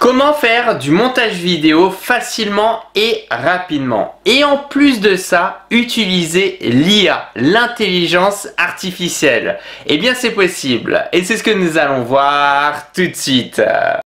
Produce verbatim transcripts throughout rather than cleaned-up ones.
Comment faire du montage vidéo facilement et rapidement? Et en plus de ça, utiliser l'I A, l'intelligence artificielle. Eh bien c'est possible et c'est ce que nous allons voir tout de suite.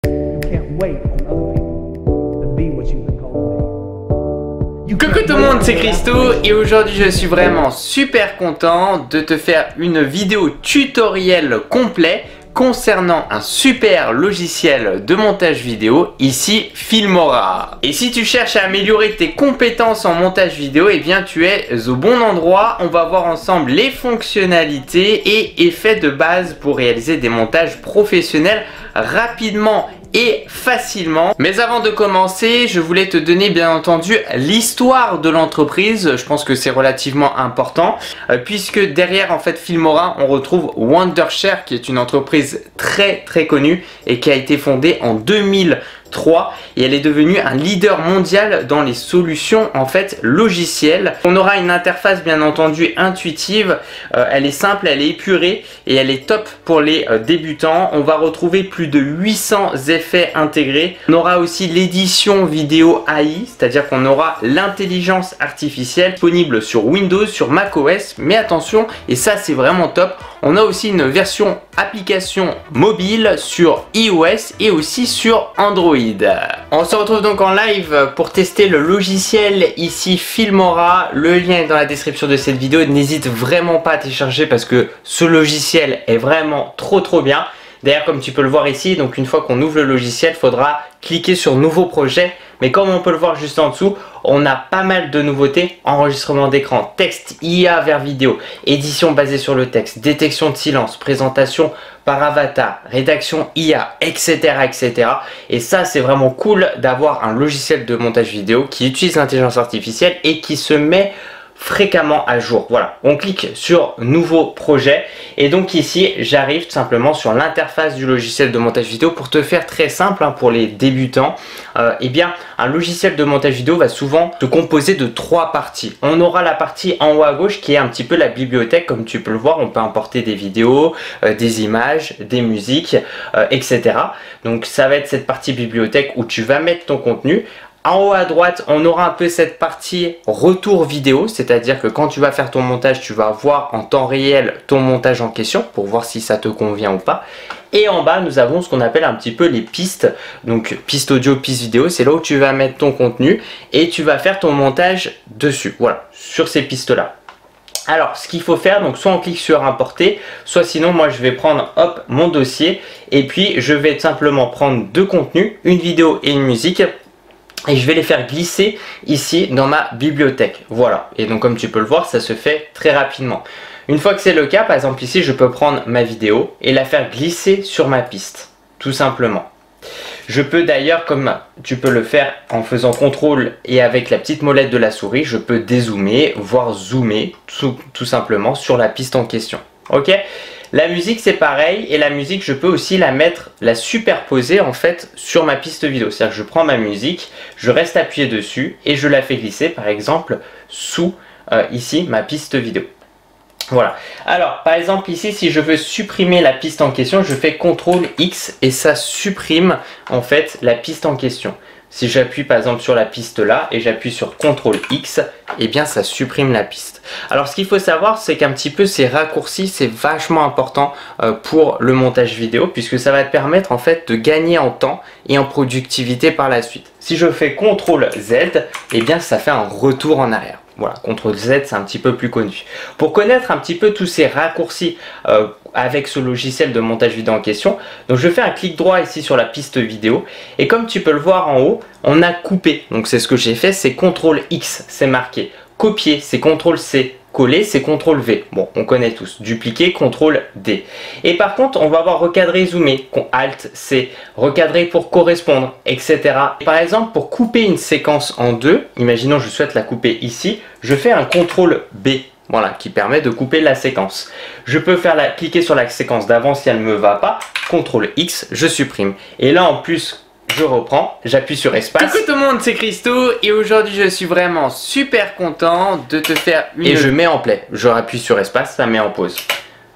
Coucou tout le monde, c'est Christo et aujourd'hui je suis vraiment super content de te faire une vidéo tutoriel complet concernant un super logiciel de montage vidéo, ici Filmora. Et si tu cherches à améliorer tes compétences en montage vidéo, eh bien tu es au bon endroit. On va voir ensemble les fonctionnalités et effets de base pour réaliser des montages professionnels rapidement et facilement. Mais avant de commencer, je voulais te donner bien entendu l'histoire de l'entreprise. Je pense que c'est relativement important euh, puisque derrière en fait Filmora, on retrouve Wondershare qui est une entreprise très très connue et qui a été fondée en deux mille trois et elle est devenue un leader mondial dans les solutions en fait logicielles. On aura une interface bien entendu intuitive, euh, elle est simple, elle est épurée et elle est top pour les euh, débutants. On va retrouver plus de huit cents effets intégrés. On aura aussi l'édition vidéo A I, c'est-à-dire qu'on aura l'intelligence artificielle disponible sur Windows, sur macOS, mais attention, et ça c'est vraiment top, on a aussi une version application mobile sur iOS et aussi sur Android. On se retrouve donc en live pour tester le logiciel ici Filmora. Le lien est dans la description de cette vidéo. N'hésite vraiment pas à télécharger parce que ce logiciel est vraiment trop trop bien. D'ailleurs, comme tu peux le voir ici, donc une fois qu'on ouvre le logiciel, il faudra cliquer sur nouveau projet. Mais comme on peut le voir juste en dessous, on a pas mal de nouveautés. Enregistrement d'écran, texte, I A vers vidéo, édition basée sur le texte, détection de silence, présentation par avatar, rédaction I A, et cetera et cetera. Et ça, c'est vraiment cool d'avoir un logiciel de montage vidéo qui utilise l'intelligence artificielle et qui se met fréquemment à jour. Voilà, on clique sur nouveau projet et donc ici j'arrive tout simplement sur l'interface du logiciel de montage vidéo. Pour te faire très simple hein, pour les débutants, euh, eh bien un logiciel de montage vidéo va souvent se composer de trois parties. On aura la partie en haut à gauche qui est un petit peu la bibliothèque. Comme tu peux le voir, on peut importer des vidéos, euh, des images, des musiques, euh, et cetera. Donc ça va être cette partie bibliothèque où tu vas mettre ton contenu. En haut à droite, on aura un peu cette partie retour vidéo, c'est-à-dire que quand tu vas faire ton montage, tu vas voir en temps réel ton montage en question pour voir si ça te convient ou pas. Et en bas, nous avons ce qu'on appelle un petit peu les pistes. Donc piste audio, piste vidéo, c'est là où tu vas mettre ton contenu et tu vas faire ton montage dessus. Voilà, sur ces pistes-là. Alors, ce qu'il faut faire, donc soit on clique sur importer, soit sinon moi je vais prendre hop mon dossier et puis je vais simplement prendre deux contenus, une vidéo et une musique. Et je vais les faire glisser ici dans ma bibliothèque. Voilà. Et donc comme tu peux le voir, ça se fait très rapidement. Une fois que c'est le cas, par exemple ici, je peux prendre ma vidéo et la faire glisser sur ma piste. Tout simplement. Je peux d'ailleurs, comme tu peux le faire en faisant contrôle et avec la petite molette de la souris, je peux dézoomer, voire zoomer tout, tout simplement sur la piste en question. Ok ? La musique c'est pareil et la musique je peux aussi la mettre, la superposer en fait sur ma piste vidéo. C'est-à-dire que je prends ma musique, je reste appuyé dessus et je la fais glisser par exemple sous euh, ici ma piste vidéo. Voilà. Alors par exemple ici si je veux supprimer la piste en question, je fais contrôle X et ça supprime en fait la piste en question. Si j'appuie par exemple sur la piste là et j'appuie sur contrôle X, eh bien ça supprime la piste. Alors ce qu'il faut savoir c'est qu'un petit peu ces raccourcis c'est vachement important euh, pour le montage vidéo puisque ça va te permettre en fait de gagner en temps et en productivité par la suite. Si je fais contrôle Z, eh bien ça fait un retour en arrière. Voilà, contrôle Z c'est un petit peu plus connu. Pour connaître un petit peu tous ces raccourcis euh, avec ce logiciel de montage vidéo en question, donc je fais un clic droit ici sur la piste vidéo et comme tu peux le voir en haut, on a coupé. Donc c'est ce que j'ai fait, c'est contrôle X, c'est marqué. Copier, c'est contrôle C. Coller, c'est contrôle V. Bon, on connaît tous. Dupliquer, contrôle D. Et par contre, on va avoir recadrer, zoomer, alt C, recadrer pour correspondre, et cetera. Et par exemple, pour couper une séquence en deux, imaginons je souhaite la couper ici, je fais un contrôle B. Voilà, qui permet de couper la séquence. Je peux faire la, cliquer sur la séquence d'avant si elle ne me va pas, contrôle X, je supprime. Et là en plus, je reprends, j'appuie sur espace. Coucou tout le monde, c'est Christo et aujourd'hui je suis vraiment super content de te faire une... Et je mets en play, je appuie sur espace, ça met en pause.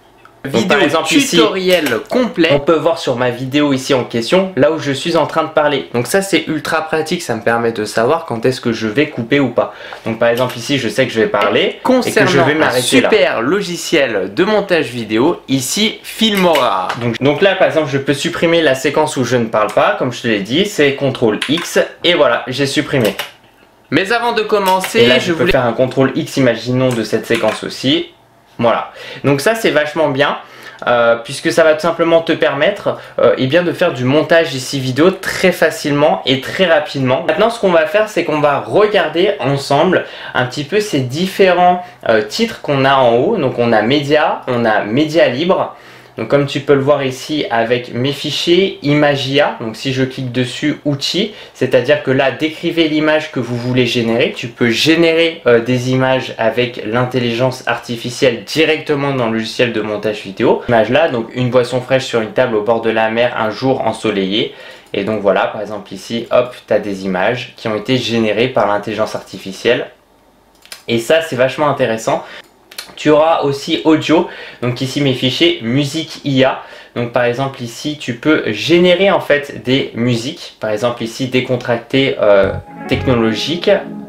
Vidéo par exemple, tutoriel ici, complet. On peut voir sur ma vidéo ici en question, là où je suis en train de parler. Donc ça c'est ultra pratique, ça me permet de savoir quand est-ce que je vais couper ou pas. Donc par exemple ici, je sais que je vais parler concernant et que je vais m'arrêter là. Super logiciel de montage vidéo, ici Filmora. Donc, donc là par exemple, je peux supprimer la séquence où je ne parle pas, comme je te l'ai dit, c'est contrôle X et voilà, j'ai supprimé. Mais avant de commencer, et là, je, je peux voulais faire un contrôle X, imaginons, de cette séquence aussi. Voilà, donc ça c'est vachement bien euh, puisque ça va tout simplement te permettre euh, eh bien, de faire du montage ici vidéo très facilement et très rapidement. Maintenant ce qu'on va faire, c'est qu'on va regarder ensemble un petit peu ces différents euh, titres qu'on a en haut. Donc on a média, on a média libre. Donc comme tu peux le voir ici avec mes fichiers, Imagia, donc si je clique dessus, outils, c'est-à-dire que là, décrivez l'image que vous voulez générer. Tu peux générer euh, des images avec l'intelligence artificielle directement dans le logiciel de montage vidéo. Image là, donc une boisson fraîche sur une table au bord de la mer, un jour ensoleillé. Et donc voilà, par exemple ici, hop, tu as des images qui ont été générées par l'intelligence artificielle. Et ça, c'est vachement intéressant. Tu auras aussi audio, donc ici mes fichiers musique I A. Donc par exemple ici tu peux générer en fait des musiques, par exemple ici décontracté euh, technologique.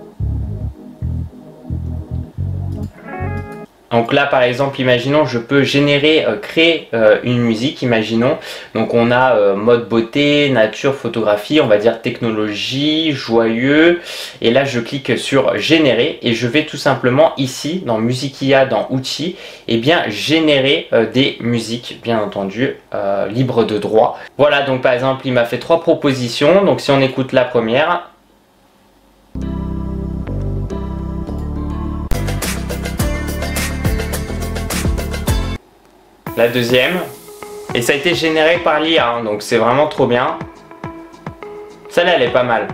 Donc là par exemple, imaginons je peux générer, euh, créer euh, une musique, imaginons. Donc on a euh, mode beauté, nature, photographie, on va dire technologie, joyeux. Et là je clique sur générer et je vais tout simplement ici dans musique I A, dans outils, et bien générer euh, des musiques, bien entendu, euh, libres de droit. Voilà, donc par exemple il m'a fait trois propositions. Donc si on écoute la première. La deuxième, et ça a été généré par l'I A, hein, donc c'est vraiment trop bien. Celle-là, elle est pas mal.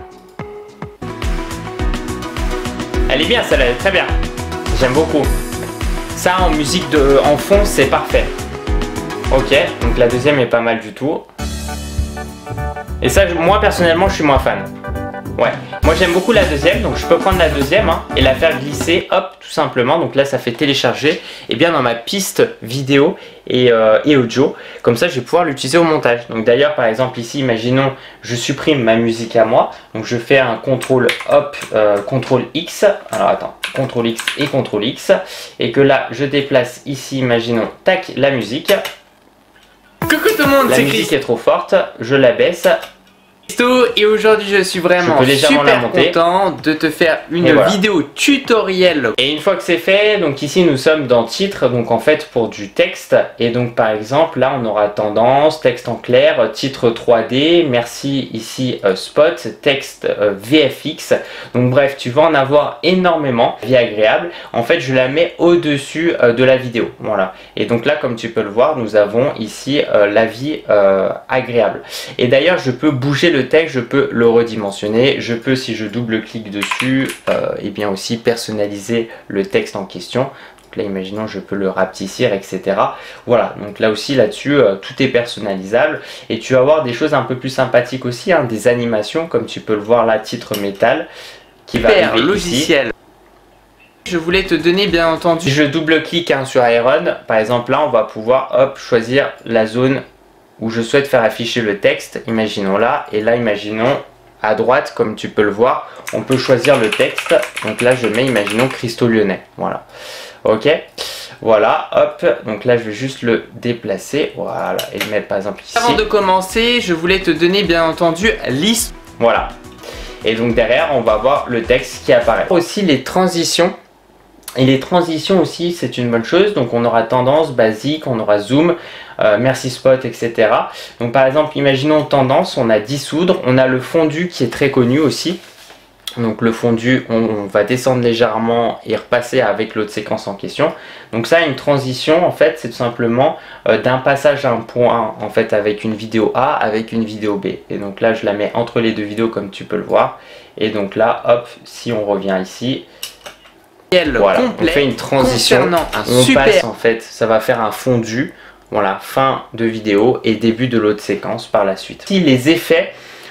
Elle est bien, celle-là, elle est très bien. J'aime beaucoup. Ça, en musique de, en fond, c'est parfait. Ok, donc la deuxième est pas mal du tout. Et ça, moi, personnellement, je suis moins fan. Ouais, moi j'aime beaucoup la deuxième, donc je peux prendre la deuxième hein, et la faire glisser, hop, tout simplement. Donc là ça fait télécharger et bien dans ma piste vidéo et, euh, et audio. Comme ça je vais pouvoir l'utiliser au montage. Donc d'ailleurs par exemple ici, imaginons je supprime ma musique à moi. Donc je fais un contrôle hop, euh, contrôle X. Alors attends, contrôle X et contrôle X. Et que là je déplace ici, imaginons, tac, la musique. Coucou tout le monde, la musique est trop forte, je la baisse. Et aujourd'hui je suis vraiment je super content de te faire une voilà. vidéo tutoriel. Et une fois que c'est fait, donc ici nous sommes dans titre, donc en fait pour du texte. Et donc par exemple là on aura tendance, texte en clair, titre trois D, merci ici euh, spot, texte euh, V F X. Donc bref, tu vas en avoir énormément, vie agréable. En fait je la mets au dessus euh, de la vidéo, voilà. Et donc là comme tu peux le voir, nous avons ici euh, la vie euh, agréable. Et d'ailleurs je peux bouger le texte, je peux le redimensionner, je peux, si je double-clique dessus, euh, et bien aussi personnaliser le texte en question. Donc là, imaginons, je peux le rapetissir, et cetera. Voilà, donc là aussi, là-dessus, euh, tout est personnalisable. Et tu vas avoir des choses un peu plus sympathiques aussi, hein, des animations, comme tu peux le voir là, titre métal, qui va arriver logiciel. Ici. Je voulais te donner, bien entendu, si je double-clique hein, sur Iron, par exemple, là, on va pouvoir, hop, choisir la zone où je souhaite faire afficher le texte, imaginons là, et là imaginons à droite, comme tu peux le voir, on peut choisir le texte, donc là je mets, imaginons, Cristaux Lyonnais, voilà, ok, voilà, hop, donc là je vais juste le déplacer, voilà, et le mettre par exemple ici. Avant de commencer, je voulais te donner bien entendu liste, voilà, et donc derrière on va voir le texte qui apparaît. Aussi les transitions. Et les transitions aussi, c'est une bonne chose. Donc on aura tendance, basique, on aura zoom, euh, merci spot, et cetera. Donc par exemple, imaginons tendance, on a dissoudre, on a le fondu qui est très connu aussi. Donc le fondu, on, on va descendre légèrement et repasser avec l'autre séquence en question. Donc ça, une transition, en fait, c'est tout simplement euh, d'un passage à un point, en fait, avec une vidéo A, avec une vidéo B. Et donc là, je la mets entre les deux vidéos, comme tu peux le voir. Et donc là, hop, si on revient ici, voilà, on fait une transition, on super... passe en fait, ça va faire un fondu, voilà, fin de vidéo et début de l'autre séquence par la suite. Si les effets,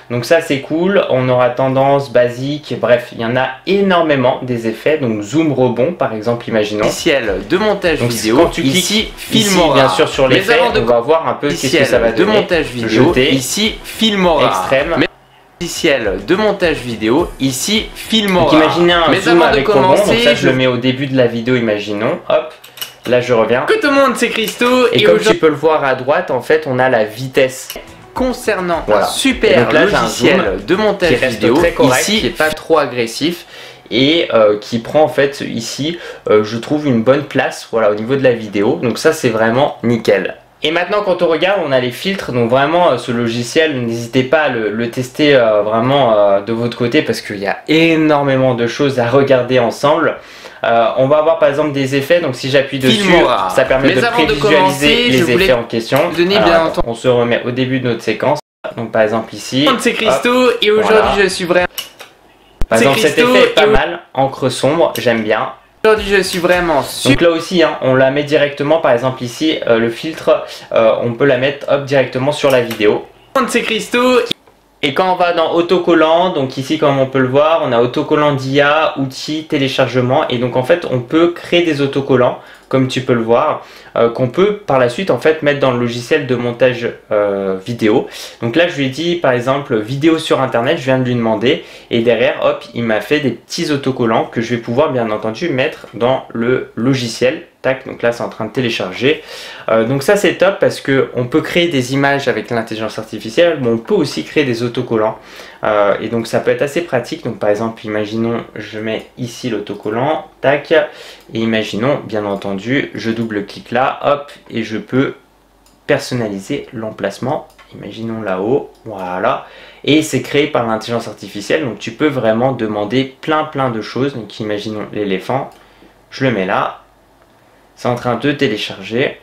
Donc ça c'est cool, on aura tendance, basique, bref, il y en a énormément des effets. Donc zoom rebond par exemple, imaginons. Logiciel de montage donc, vidéo, quand tu cliques ici Filmora. Filmora. Bien sûr sur l'effet, on va voir un peu qu'est-ce que ça va de donner. montage vidéo, Jeter. ici Filmora. Extrême. Mais logiciel de montage vidéo, ici Filmora. Donc imaginez un Mais zoom avant avec de commencer, rebond, donc ça je je le mets au début de la vidéo, imaginons, hop. Là je reviens. Que tout le monde, c'est Christo. Et, et comme tu peux le voir à droite, en fait, on a la vitesse. Concernant voilà. un super là, logiciel un de montage qui reste vidéo, très correct, ici, qui n'est pas trop agressif et euh, qui prend en fait ici, euh, je trouve une bonne place, voilà, au niveau de la vidéo. Donc ça, c'est vraiment nickel. Et maintenant, quand on regarde, on a les filtres. Donc vraiment, euh, ce logiciel, n'hésitez pas à le, le tester euh, vraiment euh, de votre côté parce qu'il y a énormément de choses à regarder ensemble. Euh, on va avoir par exemple des effets, donc si j'appuie dessus, Filmora. ça permet Mais de prévisualiser de commencer, les effets en question. Donner Alors, bien attends, entendu. on se remet au début de notre séquence. Donc par exemple ici, c'est Christo et aujourd'hui voilà. je suis vraiment. Par exemple cet Christo, effet est pas mal, encre sombre, j'aime bien. Aujourd'hui je suis vraiment super. Donc là aussi, hein, on la met directement, par exemple ici, euh, le filtre, euh, on peut la mettre hop directement sur la vidéo. C'est Christo. Et quand on va dans autocollant, donc ici comme on peut le voir, on a autocollant d'I A, outils, téléchargement. Et donc en fait on peut créer des autocollants, comme tu peux le voir, euh, qu'on peut par la suite en fait mettre dans le logiciel de montage euh, vidéo. Donc là je lui ai dit par exemple vidéo sur internet, je viens de lui demander. Et derrière hop, il m'a fait des petits autocollants que je vais pouvoir bien entendu mettre dans le logiciel. Tac, donc là c'est en train de télécharger. Euh, donc ça c'est top parce que on peut créer des images avec l'intelligence artificielle, mais on peut aussi créer des autocollants. Euh, et donc ça peut être assez pratique. Donc par exemple, imaginons, je mets ici l'autocollant, tac, et imaginons, bien entendu, je double-clique là, hop, et je peux personnaliser l'emplacement. Imaginons là-haut, voilà. Et c'est créé par l'intelligence artificielle, donc tu peux vraiment demander plein plein de choses. Donc imaginons l'éléphant, je le mets là. C'est en train de télécharger.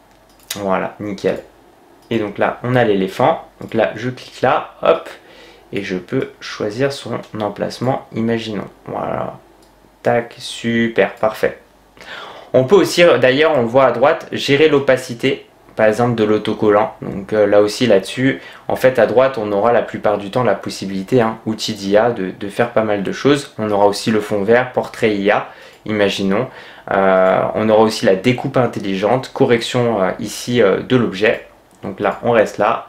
Voilà, nickel. Et donc là, on a l'éléphant. Donc là, je clique là, hop. Et je peux choisir son emplacement, imaginons. Voilà. Tac, super, parfait. On peut aussi, d'ailleurs, on le voit à droite, gérer l'opacité, par exemple, de l'autocollant. Donc euh, là aussi, là-dessus, en fait, à droite, on aura la plupart du temps la possibilité, hein, outil d'I A, de, de faire pas mal de choses. On aura aussi le fond vert, portrait I A, imaginons. Euh, on aura aussi la découpe intelligente, correction euh, ici euh, de l'objet. Donc là, on reste là.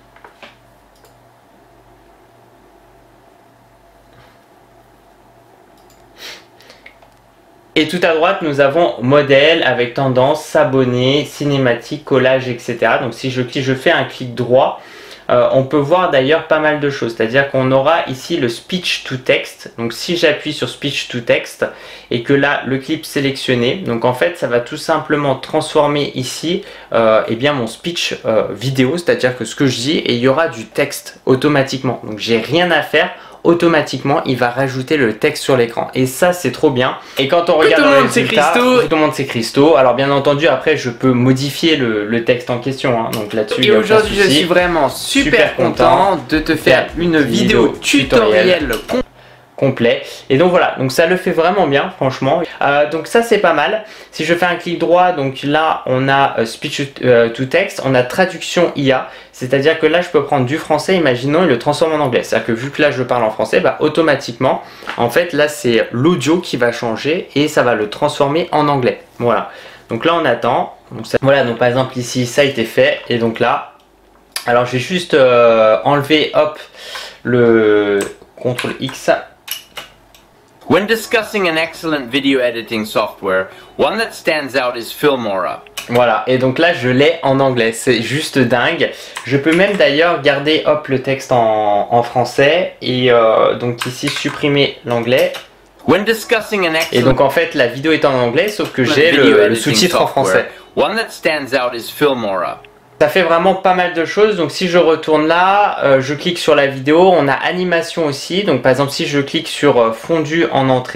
Et tout à droite, nous avons modèle avec tendance, s'abonner, cinématique, collage, et cetera. Donc si je clique, je fais un clic droit. Euh, on peut voir d'ailleurs pas mal de choses, c'est-à-dire qu'on aura ici le speech to text. Donc si j'appuie sur speech to text et que là le clip sélectionné, donc en fait ça va tout simplement transformer ici euh, eh bien mon speech euh, vidéo, c'est-à-dire que ce que je dis, et il y aura du texte automatiquement. Donc j'ai rien à faire. Automatiquement il va rajouter le texte sur l'écran et ça c'est trop bien. Et quand on regarde le résultat, tout le monde c'est Christo. Alors bien entendu après je peux modifier le, le texte en question, hein. Donc là-dessus et aujourd'hui je suis vraiment super, super content de te faire une vidéo tutoriel complet. Et donc voilà, donc ça le fait vraiment bien franchement. Euh, donc ça c'est pas mal. Si je fais un clic droit, donc là on a euh, speech euh, to text, on a traduction I A, c'est-à-dire que là je peux prendre du français, imaginons, et le transformer en anglais. C'est-à-dire que vu que là je parle en français, bah automatiquement, en fait là c'est l'audio qui va changer et ça va le transformer en anglais. Voilà. Donc là on attend. Donc ça, voilà, donc par exemple ici ça a été fait et donc là, alors je vais juste euh, enlever hop le contrôle X. When discussing an excellent video editing software, one that stands out is Filmora. Voilà, et donc là je l'ai en anglais, c'est juste dingue. Je peux même d'ailleurs garder hop le texte en, en français et euh, donc ici supprimer l'anglais. When discussing an et donc en fait la vidéo est en anglais sauf que j'ai le, le sous-titre en français. One that stands out is Filmora. Ça fait vraiment pas mal de choses. Donc si je retourne là, euh, je clique sur la vidéo, on a animation aussi. Donc par exemple si je clique sur euh, fondu en entrée,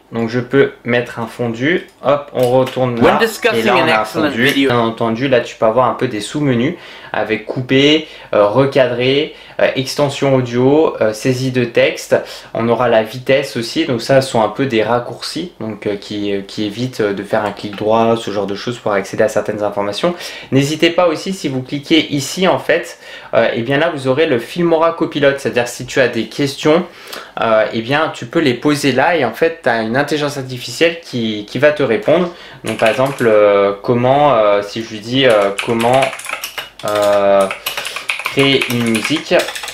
Donc je peux mettre un fondu, hop, on retourne là, et là on a un fondu. Bien entendu, là tu peux avoir un peu des sous-menus avec coupé, euh, recadré, euh, extension audio, euh, saisie de texte. On aura la vitesse aussi, donc ça ce sont un peu des raccourcis donc euh, qui, euh, qui évitent de faire un clic droit, ce genre de choses pour accéder à certaines informations. N'hésitez pas aussi, si vous cliquez ici en fait, euh, et bien là vous aurez le Filmora Copilote, c'est-à-dire si tu as des questions, euh, et bien tu peux les poser là et en fait tu as une intelligence artificielle qui, qui va te répondre. Donc par exemple euh, comment euh, si je lui dis euh, comment euh, créer une musique,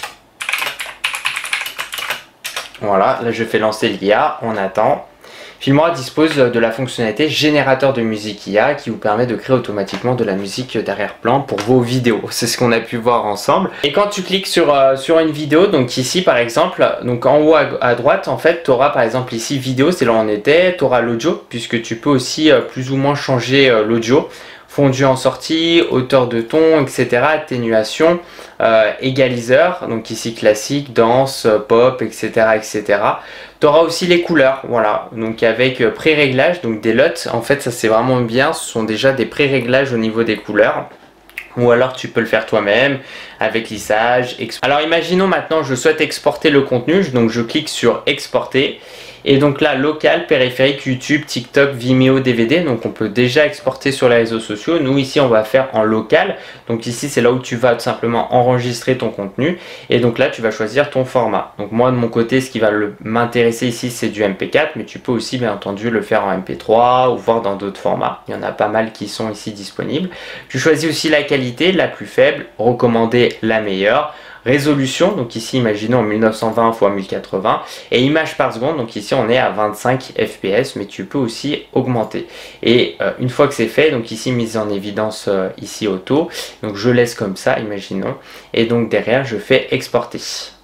voilà, là je fais lancer l'I A, on attend. Filmora dispose de la fonctionnalité générateur de musique I A qui vous permet de créer automatiquement de la musique d'arrière-plan pour vos vidéos. C'est ce qu'on a pu voir ensemble. Et quand tu cliques sur, euh, sur une vidéo, donc ici par exemple, donc en haut à, à droite, en fait, tu auras par exemple ici vidéo, c'est là où on était, tu auras l'audio, puisque tu peux aussi euh, plus ou moins changer euh, l'audio. Fondu en sortie, hauteur de ton, et cetera. Atténuation, euh, égaliseur, donc ici classique, danse, pop, et cetera et cetera. Tu auras aussi les couleurs, voilà, donc avec pré-réglage, donc des L U T, en fait ça c'est vraiment bien, ce sont déjà des pré-réglages au niveau des couleurs. Ou alors tu peux le faire toi-même avec lissage. Alors imaginons maintenant je souhaite exporter le contenu, donc je clique sur exporter. Et donc là, local, périphérique, YouTube, TikTok, Vimeo, D V D. Donc on peut déjà exporter sur les réseaux sociaux. Nous ici, on va faire en local. Donc ici, c'est là où tu vas tout simplement enregistrer ton contenu. Et donc là, tu vas choisir ton format. Donc moi, de mon côté, ce qui va m'intéresser ici, c'est du M P quatre. Mais tu peux aussi, bien entendu, le faire en M P trois ou voir dans d'autres formats. Il y en a pas mal qui sont ici disponibles. Tu choisis aussi la qualité, la plus faible, recommander la meilleure. Résolution, donc ici imaginons mille neuf cent vingt par mille quatre-vingts, et images par seconde, donc ici on est à vingt-cinq F P S, mais tu peux aussi augmenter. Et euh, une fois que c'est fait, donc ici mise en évidence euh, ici auto, donc je laisse comme ça, imaginons, et donc derrière je fais exporter.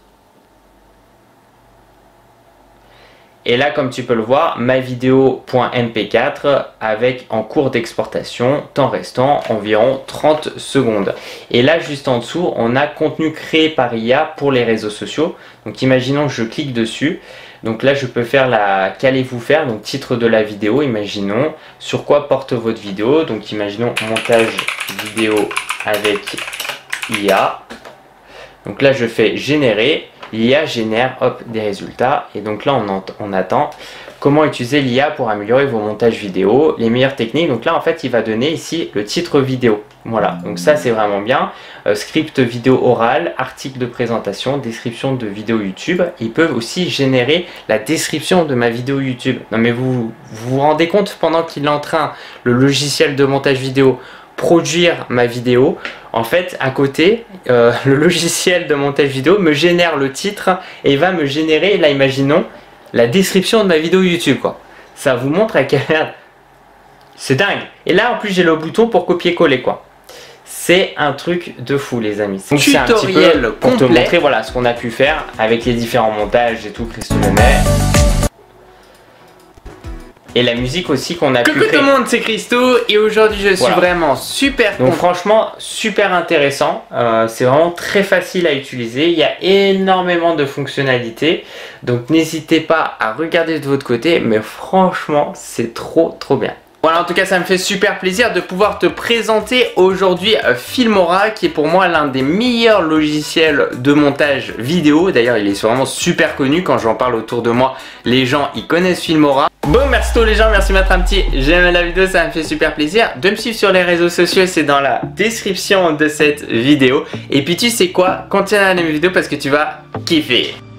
Et là, comme tu peux le voir, ma vidéo.mp quatre avec en cours d'exportation, temps restant environ trente secondes. Et là, juste en dessous, on a contenu créé par I A pour les réseaux sociaux. Donc, imaginons que je clique dessus. Donc là, je peux faire la qu'allez-vous faire, donc titre de la vidéo, imaginons. Sur quoi porte votre vidéo? Donc, imaginons montage vidéo avec I A. Donc là, je fais générer. L'I A génère hop, des résultats et donc là on, on attend comment utiliser l'I A pour améliorer vos montages vidéo, les meilleures techniques. Donc là en fait il va donner ici le titre vidéo, voilà, donc ça c'est vraiment bien. euh, script vidéo oral, article de présentation, description de vidéo YouTube. Ils peuvent aussi générer la description de ma vidéo YouTube. Non mais vous vous, vous rendez compte, pendant qu'il est en train, le logiciel de montage vidéo, produire ma vidéo, en fait à côté euh, le logiciel de montage vidéo me génère le titre et va me générer, là imaginons, la description de ma vidéo YouTube quoi. Ça vous montre à quelle merde, c'est dingue. Et là en plus j'ai le bouton pour copier-coller quoi. C'est un truc de fou les amis. Donc c'est un petit peu pour te montrer voilà ce qu'on a pu faire avec les différents montages et tout, Christo Lenay. Et la musique aussi qu'on a pu créer. Coucou tout le monde, c'est Christo et aujourd'hui je suis voilà. vraiment super content. Donc franchement super intéressant, euh, c'est vraiment très facile à utiliser, il y a énormément de fonctionnalités. Donc n'hésitez pas à regarder de votre côté, mais franchement c'est trop trop bien. Voilà, en tout cas ça me fait super plaisir de pouvoir te présenter aujourd'hui Filmora, qui est pour moi l'un des meilleurs logiciels de montage vidéo. D'ailleurs il est vraiment super connu, quand j'en parle autour de moi les gens ils connaissent Filmora. Bon, merci tous les gens, merci de mettre un petit j'aime la vidéo, ça me fait super plaisir. De me suivre sur les réseaux sociaux, c'est dans la description de cette vidéo. Et puis tu sais quoi, continue à regarder mes vidéos parce que tu vas kiffer.